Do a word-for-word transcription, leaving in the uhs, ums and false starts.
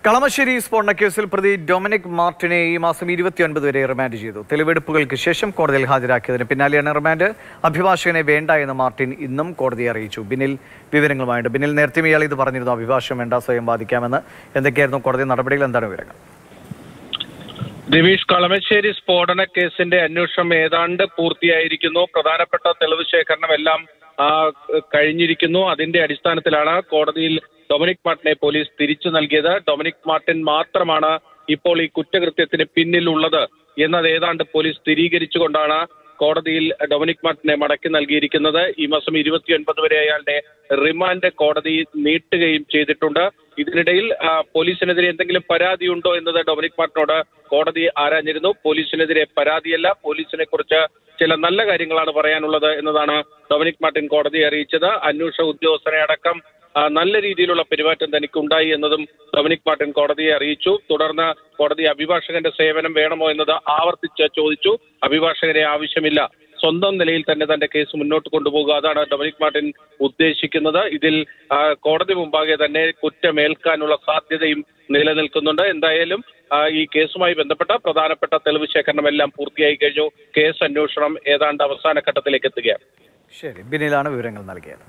കളമശ്ശേരി സ്ഫോടനക്കേസിൽ പ്രതി ഡൊമിനിക് മാർട്ടിനെ ഈ മാസം ഇരുപത്തിയൊൻപത് വരെ റിമാൻഡ് ചെയ്തു. തെളിവെടുപ്പുകൾക്ക് ശേഷം കോടതിയിൽ ഹാജരാക്കിയതിന് പിന്നാലെയാണ് റിമാൻഡ്. അഭിഭാഷകനെ വേണ്ട എന്ന് മാർട്ടിൻ ഇന്നും കോടതിയെ അറിയിച്ചു. ബിനിൽ വിവരങ്ങളുമായിട്ട്. ബിനിൽ, നേരത്തെ ഇയാൾ ഇത് പറഞ്ഞിരുന്നു, അഭിഭാഷകൻ വേണ്ട, സ്വയം ബാധിക്കാമെന്ന്. എന്തൊക്കെയായിരുന്നു കോടതി നടപടികൾ, എന്താണ് വിവരങ്ങൾ? ദിവിഷ്, കളമശ്ശേരി സ്ഫോടന കേസിന്റെ അന്വേഷണം ഏതാണ്ട് പൂർത്തിയായിരിക്കുന്നു. പ്രധാനപ്പെട്ട തെളിവ് ശേഖരണം എല്ലാം കഴിഞ്ഞിരിക്കുന്നു. അതിന്റെ അടിസ്ഥാനത്തിലാണ് കോടതിയിൽ ഡൊമിനിക് മാർട്ടിനെ പോലീസ് തിരിച്ചു നൽകിയത്. ഡൊമിനിക് മാർട്ടിൻ മാത്രമാണ് ഇപ്പോൾ ഈ കുറ്റകൃത്യത്തിന് പിന്നിലുള്ളത് എന്നത് ഏതാണ്ട് പോലീസ് സ്ഥിരീകരിച്ചുകൊണ്ടാണ് കോടതിയിൽ ഡൊമിനിക് മാർട്ടിനെ മടക്കി നൽകിയിരിക്കുന്നത്. ഈ മാസം ഇരുപത്തിയൊൻപത് വരെ അയാളുടെ റിമാൻഡ് കോടതി നീട്ടുകയും ചെയ്തിട്ടുണ്ട്. ഇതിനിടയിൽ പോലീസിനെതിരെ എന്തെങ്കിലും പരാതിയുണ്ടോ എന്നത് ഡൊമിനിക് മാർട്ടിനോട് കോടതി ആരാഞ്ഞിരുന്നു. പോലീസിനെതിരെ പരാതിയല്ല, പോലീസിനെ കുറിച്ച് ചില നല്ല കാര്യങ്ങളാണ് പറയാനുള്ളത് എന്നതാണ് ഡൊമിനിക് മാർട്ടിൻ കോടതിയെ അറിയിച്ചത്. അന്വേഷണ ഉദ്യോഗസ്ഥനെ അടക്കം നല്ല രീതിയിലുള്ള പെരുമാറ്റം തനിക്കുണ്ടായി എന്നതും ഡൊമിനിക് മാർട്ടിൻ കോടതിയെ അറിയിച്ചു. തുടർന്ന് കോടതി അഭിഭാഷകന്റെ സേവനം വേണമോ എന്നത് ആവർത്തിച്ച് ചോദിച്ചു. അഭിഭാഷകരെ ആവശ്യമില്ല, സ്വന്തം നിലയിൽ തന്നെ തന്റെ കേസ് മുന്നോട്ട് കൊണ്ടുപോകുക, അതാണ് ഡൊമിനിക് മാർട്ടിൻ ഉദ്ദേശിക്കുന്നത്. ഇതിൽ കോടതി മുമ്പാകെ തന്നെ കുറ്റമേൽക്കാനുള്ള സാധ്യതയും നിലനിൽക്കുന്നുണ്ട്. എന്തായാലും ഈ കേസുമായി ബന്ധപ്പെട്ട പ്രധാനപ്പെട്ട തെളിവ് ശേഖരണം എല്ലാം പൂർത്തിയായി കഴിഞ്ഞു. കേസ് അന്വേഷണം ഏതാണ്ട് അവസാന ഘട്ടത്തിലേക്ക് എത്തുകയാണ്. ശരി, ബിനിലാണ് വിവരങ്ങൾ നൽകിയത്.